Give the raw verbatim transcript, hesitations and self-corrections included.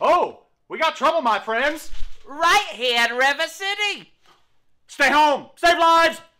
Oh, we got trouble, my friends. Right here in River City. Stay home. Save lives.